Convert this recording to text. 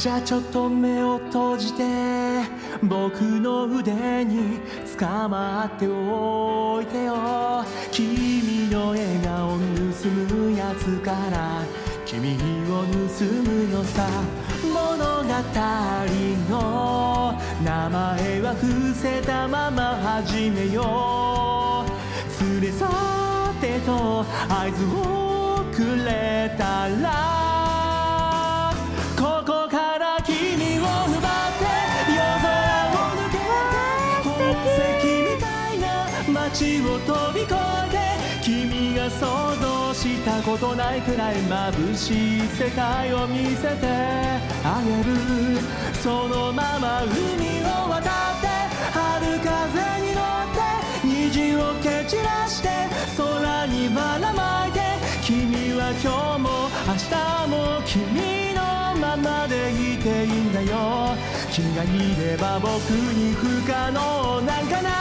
じゃあちょっと目を閉じて僕の腕に捕まっておいてよ。君の笑顔を盗むやつから君を盗むのさ。物語の名前は伏せたまま始めよう。連れ去ってと合図をくれたらここから君を奪って夜空を抜けて宝石みたいな街を飛び越えて君が想像したことないくらい眩しい世界を見せてあげる。そのまま海を渡って春風に乗って虹を蹴散らして空にばらまいて君は今日も明日も君のままでいていいんだよ。君がいれば僕に不可能なんかない。